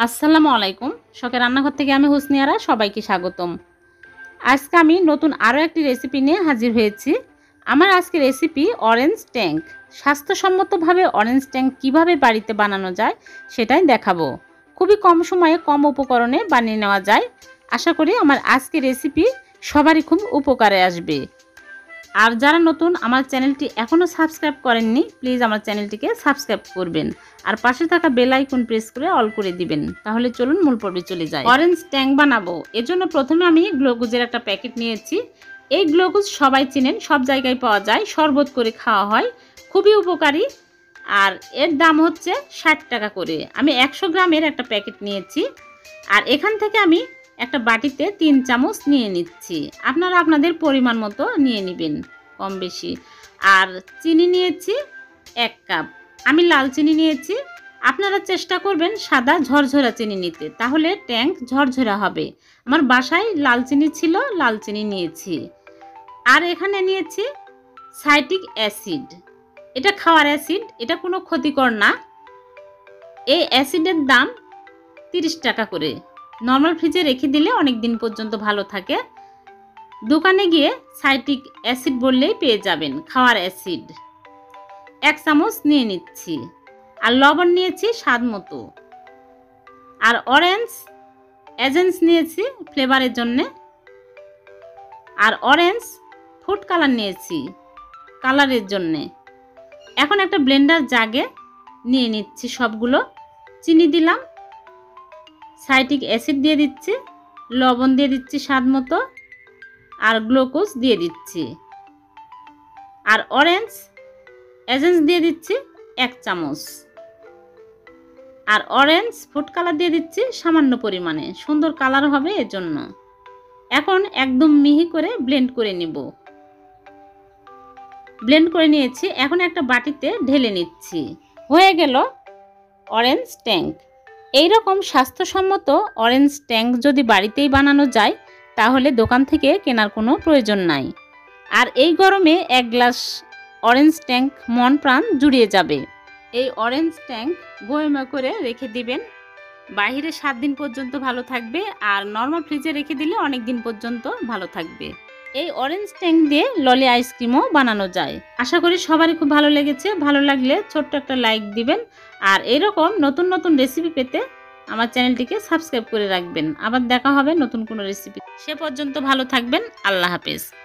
আসসালামু আলাইকুম। শখের রান্নাঘর থেকে আমি হুসনিয়ারা সবাইকে স্বাগতম। আজকে আমি নতুন আরও একটি রেসিপি নিয়ে হাজির হয়েছি। আমার আজকের রেসিপি অরেঞ্জ ট্যাঙ্ক। স্বাস্থ্যসম্মতভাবে অরেঞ্জ ট্যাঙ্ক কীভাবে বাড়িতে বানানো যায় সেটাই দেখাবো। খুবই কম সময়ে কম উপকরণে বানিয়ে নেওয়া যায়। আশা করি আমার আজকের রেসিপি সবারই খুব উপকারে আসবে। আর যারা নতুন আমার চ্যানেলটি এখনও সাবস্ক্রাইব করেননি, প্লিজ আমার চ্যানেলটিকে সাবস্ক্রাইব করবেন আর পাশে থাকা বেল আইকন প্রেস করে অল করে দিবেন। তাহলে চলুন মূল পর্বে চলে যাই। অরেঞ্জ ট্যাঙ্ক বানাবো, এজন্য প্রথমে আমি গ্লুকোজের একটা প্যাকেট নিয়েছি। এই গ্লুকোজ সবাই চিনেন, সব জায়গায় পাওয়া যায়, শরবত করে খাওয়া হয়, খুবই উপকারী। আর এর দাম হচ্ছে 60 টাকা করে। আমি 100 গ্রামের একটা প্যাকেট নিয়েছি। আর এখান থেকে আমি একটা বাটিতে 3 চামচ নিয়ে নিচ্ছি। আপনারা আপনাদের পরিমাণ মতো নিয়ে নেবেন, কম বেশি। আর চিনি নিয়েছি 1 কাপ। আমি লাল চিনি নিয়েছি। আপনারা চেষ্টা করবেন সাদা ঝরঝরা চিনি নিতে, তাহলে ট্যাঙ্ক ঝরঝরা হবে। আমার বাসায় লাল চিনি ছিল, লাল চিনি নিয়েছি। আর এখানে নিয়েছি সাইট্রিক অ্যাসিড। এটা খাওয়ার অ্যাসিড, এটা কোনো ক্ষতিকর না। এই অ্যাসিডের দাম 30 টাকা করে। নর্মাল ফ্রিজে রেখে দিলে অনেক দিন পর্যন্ত ভালো থাকে। দোকানে গিয়ে সাইট্রিক অ্যাসিড বললেই পেয়ে যাবেন, খাওয়ার অ্যাসিড। 1 চামচ নিয়ে নিচ্ছি। আর লবণ নিয়েছি স্বাদ মতো। আর অরেঞ্জ এজেন্স নিয়েছি ফ্লেভারের জন্যে। আর অরেঞ্জ ফুড কালার নিয়েছি কালারের জন্যে। এখন একটা ব্লেন্ডার জাগে নিয়ে নিচ্ছি সবগুলো। চিনি দিলাম, সাইট্রিক অ্যাসিড দিয়ে দিচ্ছি, লবণ দিয়ে দিচ্ছি স্বাদ মতো, আর গ্লুকোজ দিয়ে দিচ্ছি। আর অরেঞ্জ এজেন্স দিয়ে দিচ্ছি 1 চামচ। আর অরেঞ্জ ফুড কালার দিয়ে দিচ্ছি সামান্য পরিমাণে, সুন্দর কালার হবে এজন্য। এখন একদম মিহি করে ব্লেন্ড করে নিব। ব্লেন্ড করে নিয়েছি। এখন একটা বাটিতে ঢেলে নিচ্ছি। হয়ে গেল অরেঞ্জ ট্যাঙ্ক। এইরকম স্বাস্থ্যসম্মত অরেঞ্জ ট্যাঙ্ক যদি বাড়িতেই বানানো যায়, তাহলে দোকান থেকে কেনার কোনো প্রয়োজন নাই। আর এই গরমে 1 গ্লাস অরেঞ্জ ট্যাঙ্ক মন প্রাণ জুড়িয়ে যাবে। এই অরেঞ্জ ট্যাঙ্ক বয়মে করে রেখে দিবেন। বাইরে 7 দিন পর্যন্ত ভালো থাকবে, আর নর্মাল ফ্রিজে রেখে দিলে অনেক দিন পর্যন্ত ভালো থাকবে। এই অরেঞ্জ ট্যাঙ্ক দিয়ে ললি আইসক্রিমও বানানো যায়। আশা করি সবারই খুব ভালো লেগেছে। ভালো লাগলে ছোট্ট একটা লাইক দিবেন। আর এরকম নতুন নতুন রেসিপি পেতে আমার চ্যানেলটিকে সাবস্ক্রাইব করে রাখবেন। আবার দেখা হবে নতুন কোনো রেসিপি। সে পর্যন্ত ভালো থাকবেন। আল্লাহ হাফেজ।